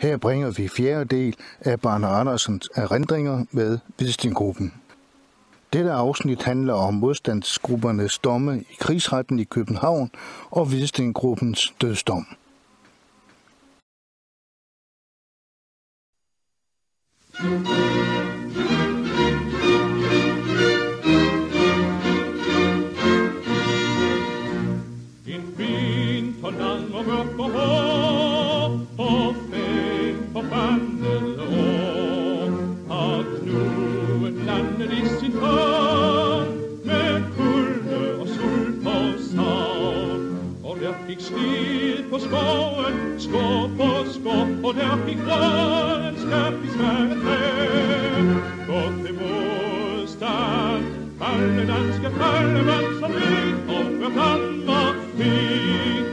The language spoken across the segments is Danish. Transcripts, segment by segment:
Her bringer vi fjerde del af Barne Andersens erindringer med Hvidstengruppen. Dette afsnit handler om modstandsgruppernes domme i krigsretten i København og Hvidstengruppens dødsdom. En vinter lang og mørk og hård, og fem forbandede år, har Knud landet i sin far, med kulde og sult og savn. Og der fik slid på skoven, skår på skår, og der fik grøn skab i sværet træ. Godt til modstand, alle danske faldemand, som ved og hver Danmark fik.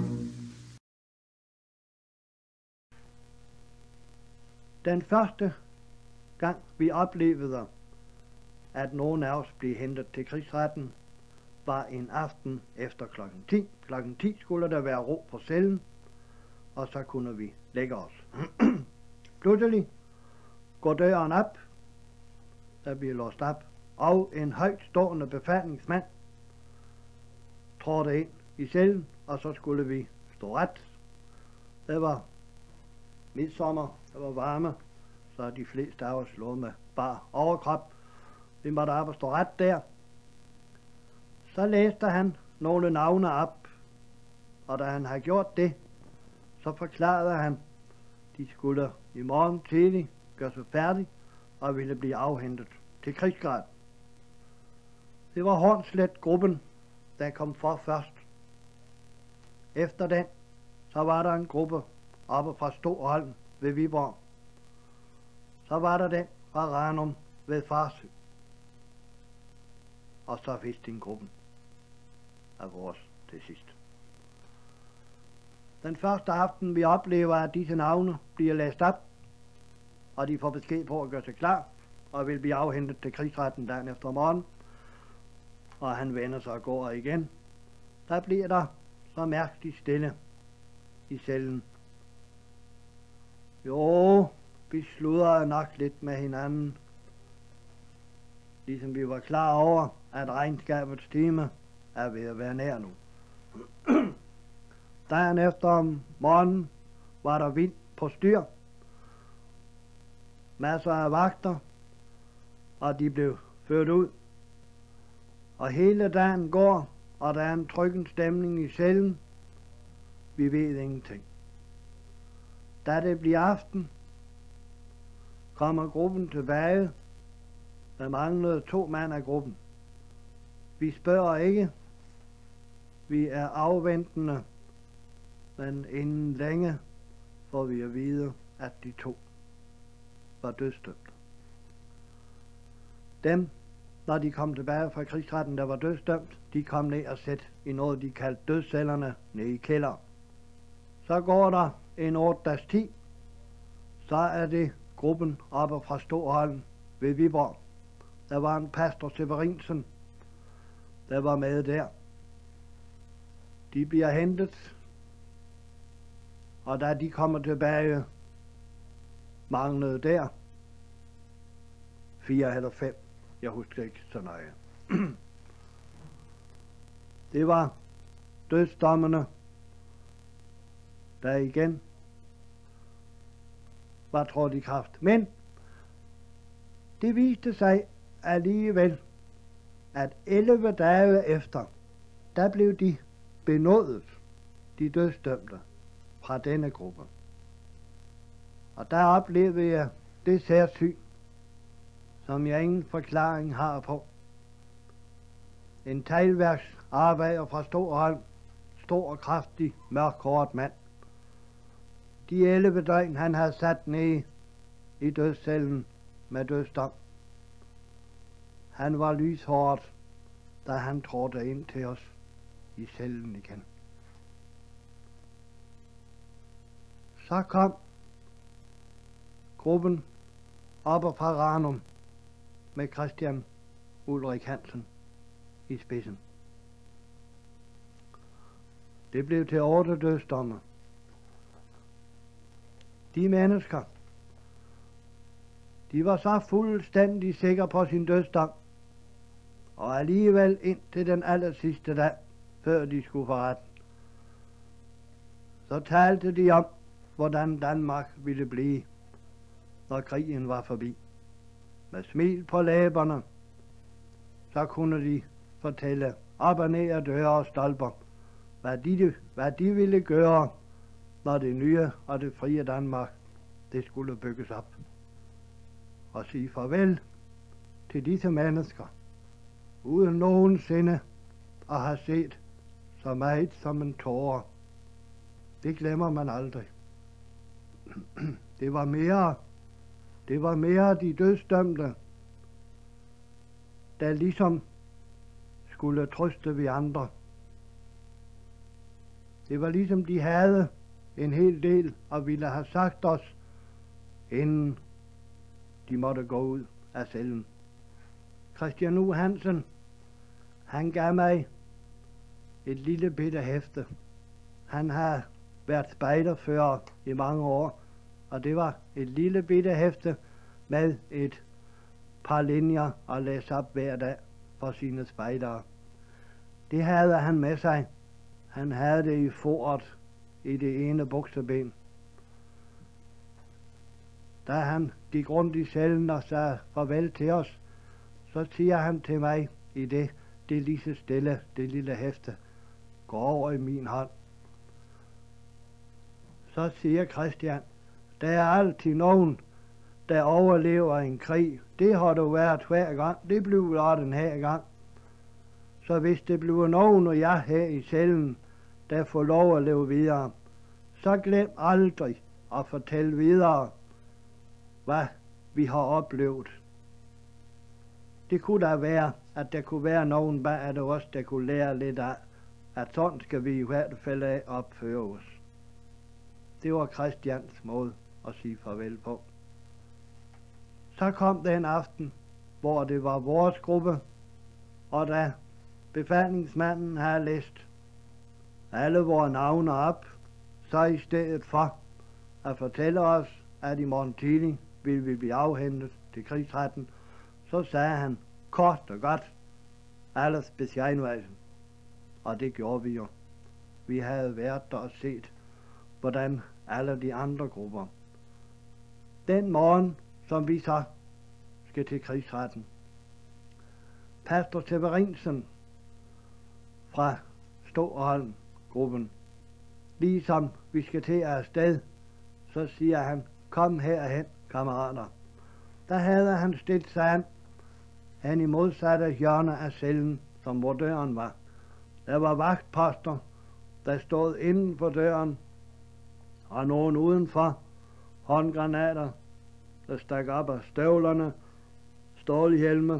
Den første gang vi oplevede, at nogen af os blev hentet til krigsretten, var en aften efter klokken 10. Klokken 10 skulle der være ro på cellen, og så kunne vi lægge os. Pludselig går døren op, der bliver låst op, og en højtstående befalingsmand trådte ind i cellen, og så skulle vi stå ret. Det var midsommer, det var varme, så de fleste af os lå med bare overkrop. Vi måtte op og stå ret der. Så læste han nogle navne op, og da han havde gjort det, så forklarede han, de skulle i morgen tidlig gøre sig færdig og ville blive afhentet til krigsgrad. Det var Hornslet-gruppen, der kom for først. Efter den, så var der en gruppe oppe fra Storholm ved Viborg. Så var der den fra Ranum ved Farsø. Og så Hvidstengruppen af vores til sidst. Den første aften vi oplever, at disse navne bliver læst op, og de får besked på at gøre sig klar, og vil blive afhentet til krigsretten dagen efter morgen, og han vender sig og går igen. Der bliver der så mærkeligt stille i cellen. Jo, vi sludrede nok lidt med hinanden, ligesom vi var klar over, at regnskabets time er ved at være nær nu. Dagen efter om morgenen var der vind på styr, masser af vagter, og de blev ført ud. Og hele dagen går, og der er en trykken stemning i cellen. Vi ved ingenting. Da det bliver aften, kommer gruppen tilbage. Der manglede 2 mand af gruppen. Vi spørger ikke. Vi er afventende, men inden længe får vi at vide, at de 2 var dødsdømte. Dem, når de kom tilbage fra krigsretten, der var dødsdømt, de kom ned og sæt i noget, de kaldte dødscellerne, ned i kælderen. Så går der en 8 dages tid, så er det gruppen oppe fra Storholm ved Viborg. Der var en pastor Severinsen, der var med der. De bliver hentet, og da de kommer tilbage, manglede der 4 eller 5. Jeg husker ikke så nøje. Det var dødsdommene, der igen var trådt i kraft. Men det viste sig alligevel, at 11 dage efter, der blev de benådet, de dødsdømte, fra denne gruppe. Og der oplevede jeg det særsyn, som jeg ingen forklaring har på. En teglværksarbejder fra Storholm, stor og kraftig, mørkhåret mand. De 11 døgn, han havde sat ned i dødscellen med dødsdom. Han var lyshåret, da han trådte ind til os i cellen igen. Så kom gruppen oppe fra Ranum med Christian Ulrik Hansen i spidsen. Det blev til 8 dødsdomme. De mennesker, de var så fuldstændig sikre på sin dødsdom, og alligevel ind til den aller sidste dag, før de skulle for retten, så talte de om, hvordan Danmark ville blive, når krigen var forbi. Med smil på læberne, så kunne de fortælle op og ned af døre og stolper, hvad de ville gøre, når det nye og det frie Danmark, det skulle bygges op. Og sige farvel til disse mennesker, uden nogensinde at have set så meget som en tåre. Det glemmer man aldrig. Det var mere de dødsdømte, der ligesom skulle trøste vi andre. Det var ligesom de havde en hel del og ville have sagt os, inden de måtte gå ud af cellen. Christian U. Hansen, han gav mig et lille bitte hæfte. Han har været spejderfører i mange år, og det var et lille bitte hæfte med et par linjer at læse op hver dag for sine spejdere. Det havde han med sig. Han havde det i foret i det ene bukseben. Da han gik rundt i cellen og sagde farvel til os, så siger han til mig i det lige så stille, det lille hæfte, går over i min hånd. Så siger Christian, der er altid nogen, der overlever en krig. Det har du været hver gang, det bliver den her gang. Så hvis det bliver nogen og jeg her i cellen, der får lov at leve videre, så glem aldrig at fortælle videre, hvad vi har oplevet. Det kunne da være, at der kunne være nogen bag det også, der kunne lære lidt af, at sådan skal vi i hvert fald af opføre os. Det var Christians måde at sige farvel på. Så kom den aften, hvor det var vores gruppe, og da befalingsmanden havde læst alle vores navne op, så i stedet for at fortælle os, at i morgen tidlig ville vi blive afhentet til krigsretten, så sagde han kort og godt, alles bescheinweisen. Og det gjorde vi jo. Vi havde været der og set, hvordan alle de andre grupper. Den morgen, som vi så skal til krigsretten, pastor Severinsen fra Ståholm-gruppen, ligesom vi skal til afsted, så siger han, kom herhen, kammerater. Der havde han stillet sig han i modsatte hjørne af cellen, som hvor døren var. Der var vagtposter, der stod inden for døren, og nogen udenfor, håndgranater, der stak op af støvlerne, stålhjelme,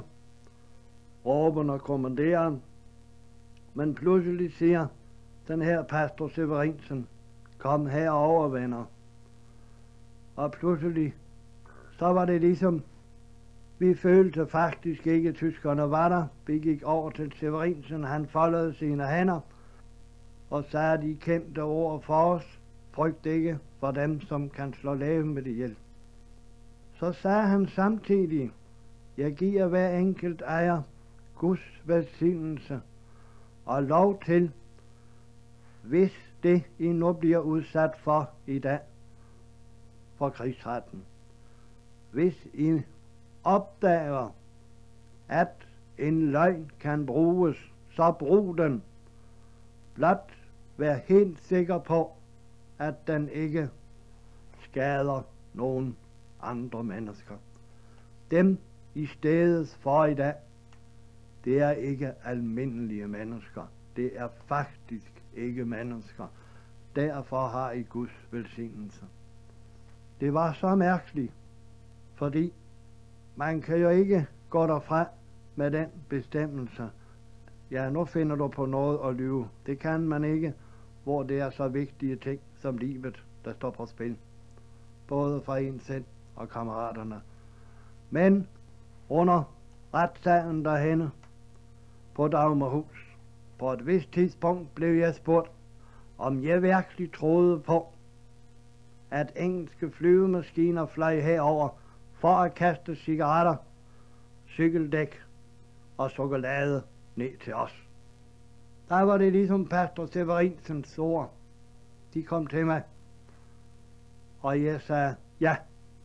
råben og kommanderen. Men pludselig siger den her pastor Severinsen, kom herover, venner. Og pludselig, så var det ligesom, vi følte faktisk ikke, at tyskerne var der. Vi gik over til Severinsen, han foldede sine hænder og sagde de kendte ord for os. Frygt ikke for dem, som kan slå leven med det ihjel. Så sagde han samtidig, jeg giver hver enkelt ejer Guds velsignelse og lov til, hvis det I nu bliver udsat for i dag, for krigsretten. Hvis I opdager, at en løgn kan bruges, så brug den. Blot vær helt sikker på, at den ikke skader nogen andre mennesker. Dem i stedet for i dag, det er ikke almindelige mennesker. Det er faktisk ikke mennesker. Derfor har I Guds velsignelse. Det var så mærkeligt, fordi man kan jo ikke gå derfra med den bestemmelse. Ja, nu finder du på noget at lyve. Det kan man ikke, hvor det er så vigtige ting som livet, der står på spil. Både for en selv og kammeraterne. Men under retssagen derhenne på Dagmarhus, på et vist tidspunkt blev jeg spurgt, om jeg virkelig troede på, at engelske flyvemaskiner fløj herover for at kaste cigaretter, cykeldæk og chokolade ned til os. Der var det ligesom pastor Severinsens ord. De kom til mig, og jeg sagde, ja,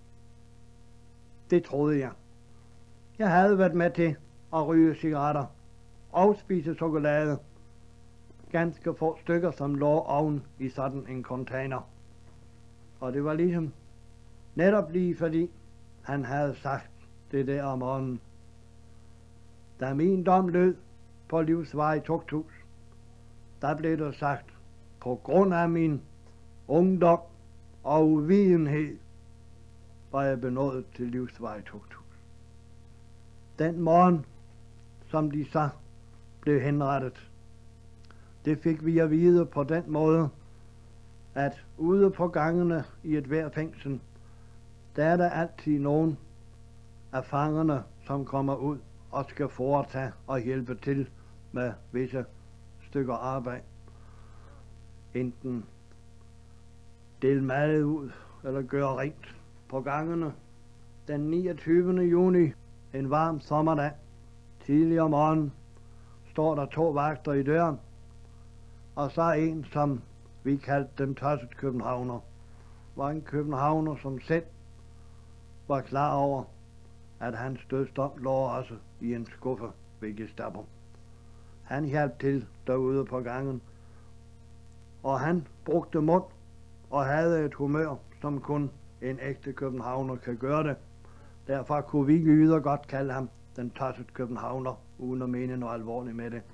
det troede jeg. Jeg havde været med til at ryge cigaretter og spise chokolade. Ganske få stykker, som lå oven i sådan en container. Og det var ligesom netop lige fordi han havde sagt det der om morgenen. Da min dom lød på livsvej tugthus, der blev det sagt, på grund af min ungdom og uvidenhed, var jeg benådet til livsvej tugthus. Den morgen, som de så blev henrettet, det fik vi at vide på den måde, at ude på gangene i et hver fængsel, der er der altid nogen af fangerne, som kommer ud og skal foretage og hjælpe til med visse stykker arbejde. Enten dele mad ud eller gøre rent på gangene. Den 29. juni, en varm sommerdag, tidlig om morgenen, står der 2 vagter i døren, og så en, som vi kaldte den tosset københavner, var en københavner, som selv var klar over, at hans dødsdom lå også i en skuffe ved Gestapo. Han hjalp til derude på gangen, og han brugte mund og havde et humør, som kun en ægte københavner kan gøre det. Derfor kunne vi jyder godt kalde ham den tosset københavner, uden at mene noget alvorligt med det.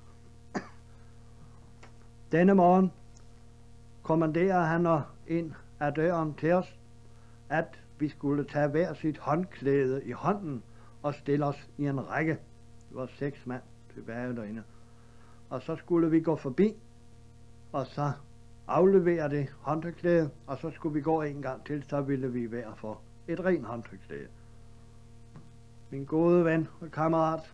Denne morgen kommanderer han ind ad døren til os, at vi skulle tage hver sit håndklæde i hånden og stille os i en række. Det var 6 mand tilbage derinde. Og så skulle vi gå forbi, og så aflevere det håndklæde, og så skulle vi gå en gang til, så ville vi være for et rent håndklæde. Min gode ven og kammerat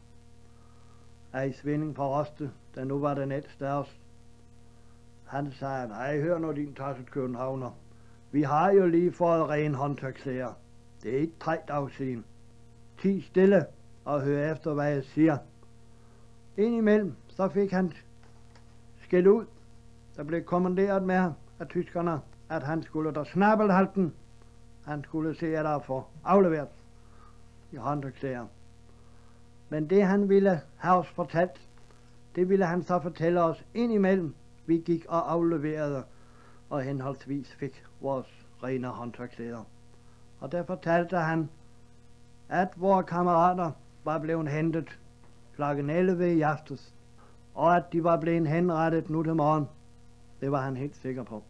er i Svinding fra Roste, der nu var den ældste af os. Han sagde, nej, hør nu din tosset københavner. Vi har jo lige fået ren håndtørklæder. Det er ikke 3 dage siden. Ti stille og hør efter, hvad jeg siger. Indimellem, så fik han skæld ud. Der blev kommanderet med ham af tyskerne, at han skulle der snabbelhalten. Han skulle se, at der få afleveret i håndtørklæder. Men det han ville have os fortalt, det ville han så fortælle os indimellem. Vi gik og afleverede og henholdsvis fik vores rene håndtørklæder. Og der fortalte han, at vores kammerater var blevet hentet kl. 11 i aftes, og at de var blevet henrettet nu til morgen. Det var han helt sikker på.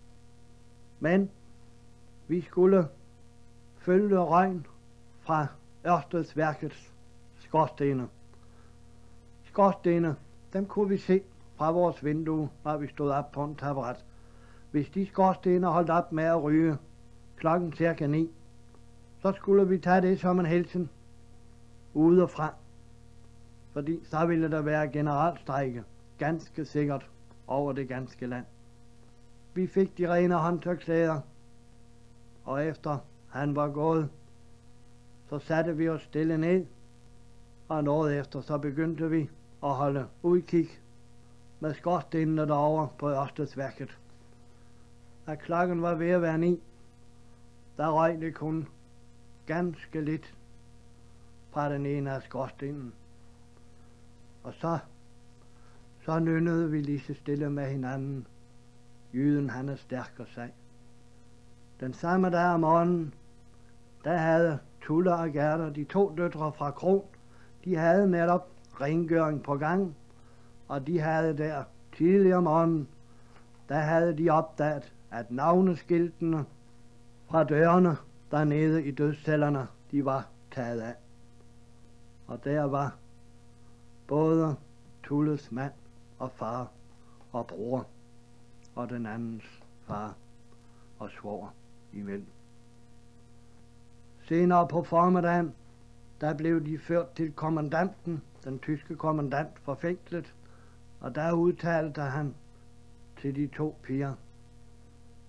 Men vi skulle følge røgn fra Ørstedsværkets skorstene. Skorstene, dem kunne vi se fra vores vindue, når vi stod op på en taburet. Hvis de skorstene holdt op med at ryge klokken cirka 9, så skulle vi tage det som en hilsen ude og fra. Fordi så ville der være generalstrejke, ganske sikkert, over det ganske land. Vi fik de rene håndtørklæder, og efter han var gået, så satte vi os stille ned, og noget efter så begyndte vi at holde udkig med skorstenene derovre på Ørstedsværket. Da klokken var ved at være 9, der røg det kun ganske lidt fra den ene af skorstenen. Og så nynnede vi lige så stille med hinanden. Jyden han er stærk og sej. Den samme dag om morgenen, der havde Tulle og Gerda, de 2 døtre fra Kron, de havde netop rengøring på gang, og de havde der tidligere om morgenen, der havde de opdaget, at navneskiltene fra dørene dernede i dødscellerne, de var taget af. Og der var både Tulles mand og far og bror og den andens far og svoger imellem. Senere på formiddagen, der blev de ført til kommandanten, den tyske kommandant for fængslet, og der udtalte han til de 2 piger,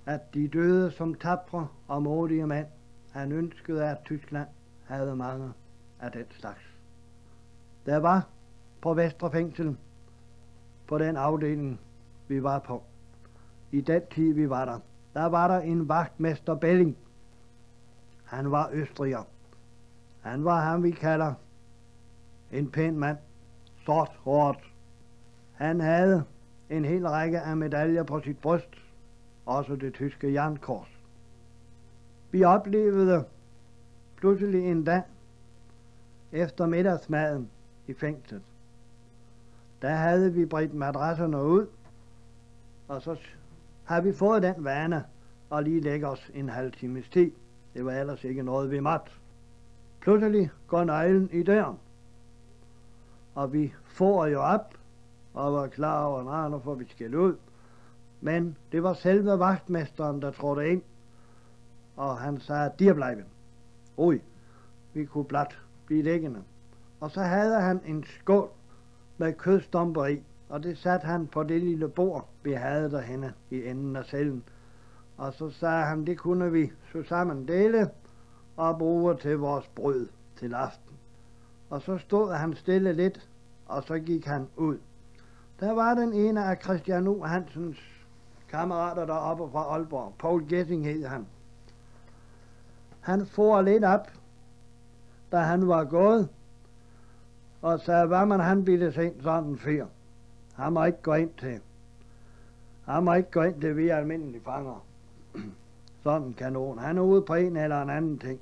at de døde som tapre og modige mænd. Han ønskede, at Tyskland havde mange af den slags. Der var på Vestre Fængsel, på den afdeling, vi var på, i den tid, vi var der var der en vagtmester Belling. Han var østriger. Han var ham, vi kalder en pæn mand, sort håret. Han havde en hel række af medaljer på sit bryst, også det tyske jernkors. Vi oplevede pludselig en dag efter middagsmaden i fængslet. Der havde vi bredt madrasserne ud, og så har vi fået den vane at lige lægge os en halv times tid. Det var ellers ikke noget, vi måtte. Pludselig går nøglen i døren, og vi får jo op og var klar over, nu får vi skæld ud. Men det var selve vagtmesteren, der trådte ind, og han sagde, "Der bleiben." Ui, vi kunne blot blive liggende. Og så havde han en skål med kødstomper i, og det satte han på det lille bord, vi havde derhenne i enden af cellen. Og så sagde han, det kunne vi så sammen dele og bruge til vores brød til aften. Og så stod han stille lidt, og så gik han ud. Der var den ene af Christian U. Hansens kammerater deroppe fra Aalborg. Paul Gessing hed han. Han for lidt op, da han var gået, og sagde, hvad man han ville se sådan en fyr. Han må ikke gå ind til. Han må ikke gå ind til, vi er almindelige fanger. Sådan en kanon. Han er ude på en eller en anden ting.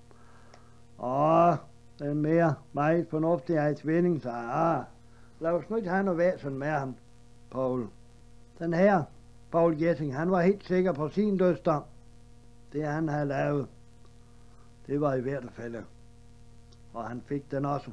Og den mere meget fornuftige af svinding sagde, lad os nu ikke have noget væsen med ham, Paul. Den her, Paul Gessing, han var helt sikker på sin dødsdom. Det han havde lavet, det var i hvert fald. Og han fik den også.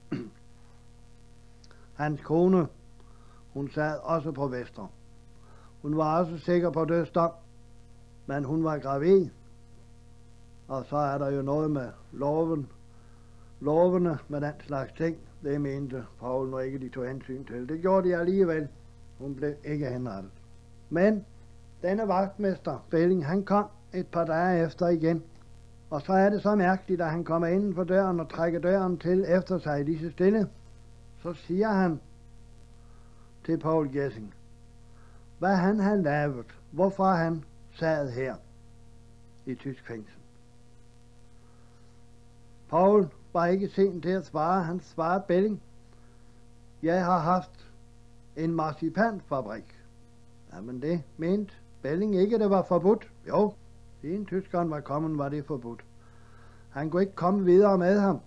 Hans kone, hun sad også på Vestre. Hun var også sikker på dødsdom, men hun var gravid. Og så er der jo noget med lovene med den slags ting. Det mente Paul nu ikke, de tog hensyn til. Det gjorde de alligevel. Hun blev ikke henrettet. Men denne vagtmester, Belling, han kom et par dage efter igen. Og så er det så mærkeligt, at han kommer inden for døren og trækker døren til efter sig lige så stille. Så siger han til Paul Gessing, hvad han havde lavet, hvorfor han sad her i tysk fængsel. Paul var ikke sent til at svare. Han svarede Belling, jeg har haft en marcipanfabrik. Jamen det mente Belling ikke, det var forbudt. Jo, siden tyskeren var kommet, var det forbudt. Han kunne ikke komme videre med ham.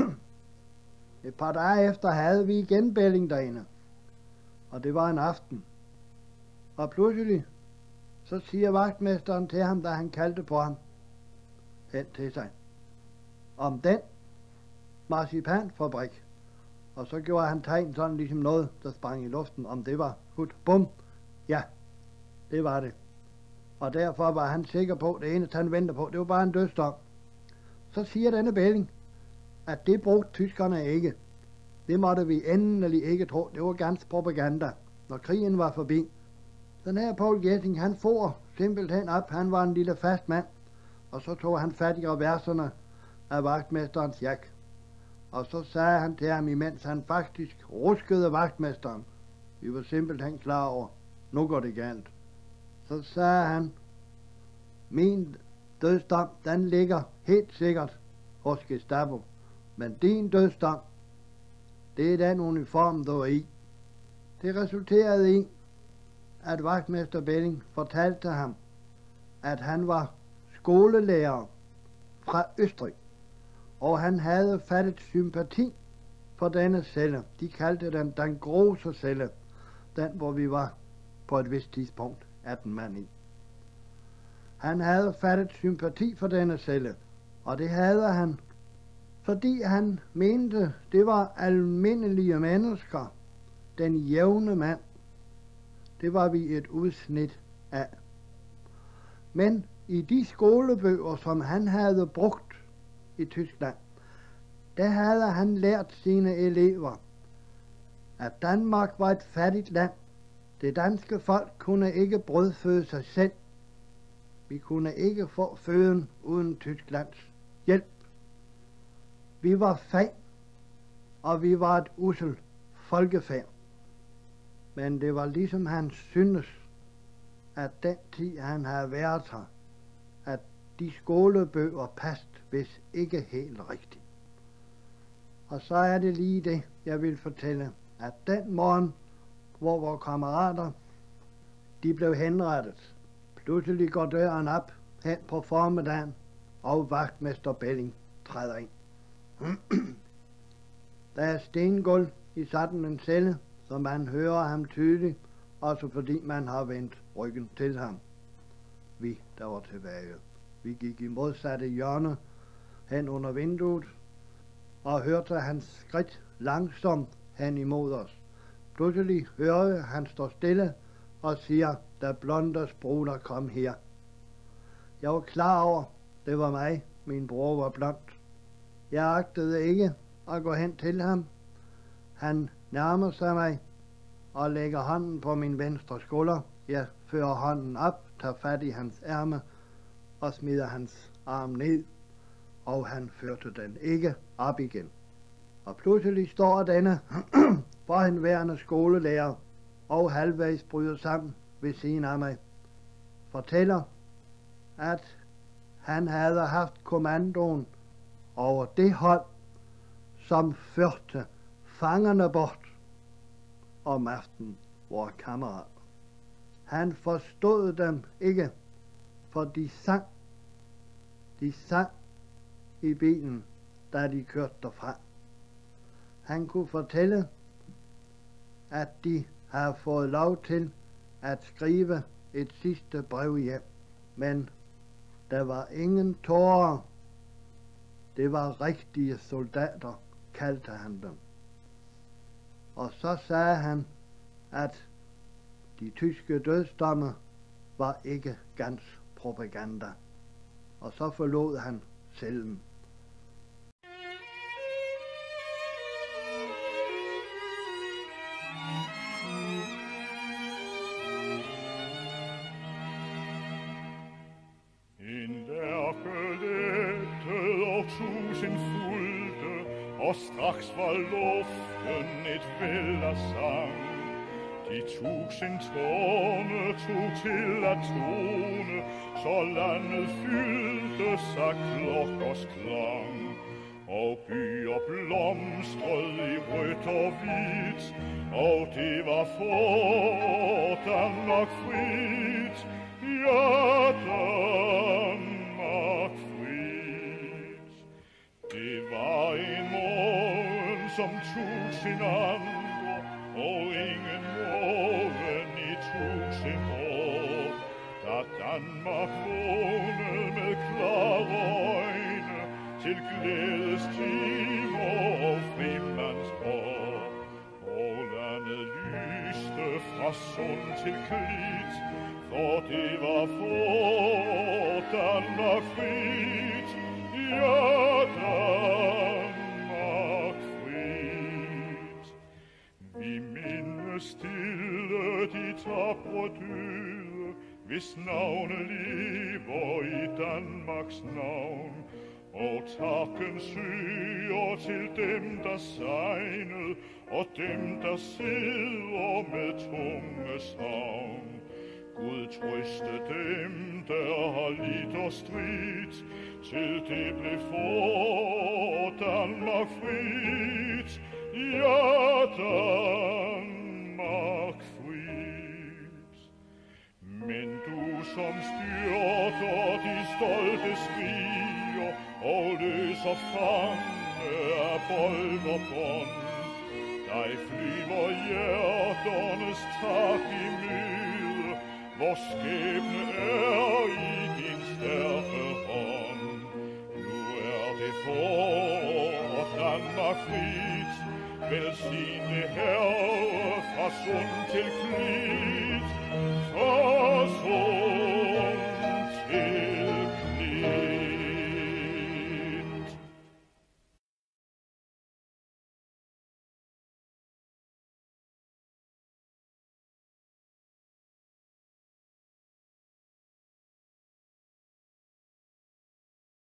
Et par dage efter havde vi igen Belling derinde. Og det var en aften. Og pludselig, så siger vagtmesteren til ham, da han kaldte på ham, hen til sig, om den marcipanfabrik. Og så gjorde han tegn sådan ligesom noget, der sprang i luften, om det var hud. Bum. Ja, det var det. Og derfor var han sikker på, det eneste han ventede på, det var bare en dødsdom. Så siger denne Belling, at det brugte tyskerne ikke. Det måtte vi endelig ikke tro. Det var ganske propaganda, når krigen var forbi. Den her Paul Gessing, han for simpelthen op. Han var en lille fast mand. Og så tog han fat i reverserne af vagtmesterens jak. Og så sagde han til ham, imens han faktisk ruskede vagtmesteren. Vi var simpelthen klar over, nu går det galt. Så sagde han, min dødsdom, den ligger helt sikkert hos Gestapo. Men din dødsdom, det er den uniform, du er i. Det resulterede i, at vagtmester Belling fortalte ham, at han var skolelærer fra Østrig, og han havde fattet sympati for denne celle. De kaldte den große celle, den hvor vi var på et vist tidspunkt 18 mand i. Han havde fattet sympati for denne celle, og det havde han, fordi han mente, det var almindelige mennesker, den jævne mand. Det var vi et udsnit af. Men i de skolebøger, som han havde brugt i Tyskland, der havde han lært sine elever, at Danmark var et fattigt land. Det danske folk kunne ikke brødføde sig selv. Vi kunne ikke få føden uden Tysklands hjælp. Vi var fag, og vi var et ussel folkefærd. Men det var ligesom han syntes, at den tid han havde været her, at de skolebøger passede vist ikke helt rigtigt. Og så er det lige det, jeg vil fortælle, at den morgen, hvor vores kammerater, de blev henrettet, pludselig går døren op hen på formiddagen, og vagtmester Belling træder ind. Der er stengulv i sådan en celle, så man hører ham tydeligt, også fordi man har vendt ryggen til ham. Vi, der var tilbage, vi gik i modsatte hjørne hen under vinduet, og hørte hans skridt langsomt hen imod os. Pludselig hørte han stå stille og siger, da Blonders bruder kom her. Jeg var klar over, det var mig, min bror var blond. Jeg agtede ikke at gå hen til ham. Han nærmer sig mig og lægger hånden på min venstre skulder. Jeg fører hånden op, tager fat i hans ærme og smider hans arm ned, og han førte den ikke op igen. Og pludselig står denne forhenværende skolelærer og halvvejs bryder sammen ved siden af mig. Fortæller, at han havde haft kommandoen over det hold, som førte fangerne bort om aftenen, vores kammerater. Han forstod dem ikke, for de sang. De sang i bilen, da de kørte derfra. Han kunne fortælle, at de havde fået lov til at skrive et sidste brev hjem, men der var ingen tårer. Det var rigtige soldater, kaldte han dem. Og så sagde han, at de tyske dødsdomme var ikke gans propaganda. Og så forlod han cellen. En lærke lettede og tusindfulde, og straks var luften et væld af sang. De 1000 tårne tog til at tone, så landet fyldtes af klokkers klang. Og byer blomstrede i rødt og hvidt, og det var for Danmark frit. Ja, Danmark frit. Det var en morgen, som tog sin andre, og ingen morgen i 1000 år. Da Danmark vågnede med klare øjne, til glædestimer og frimandsår. Og landet lyste fra sund til klit, for det var for Danmark frit. Ja, Danmark frit. Vi mindes stille de tabre døde, hvis navne lever i Danmarks navn. Og takken søger til dem, der sejnede, og dem, der sidder med tunge savn. Gud trøste dem, der har lidt og stridt, til det blev for Danmark frit. Ja, Danmark frit. Men du som styrter de stolte skriger, og løser fange af bold og bånd. Dig flyver hjerternes tak i møde, hvor skæbne er i din stærke hånd. Nu er det for Danmark frit, velsigne Herre fra sund til klit.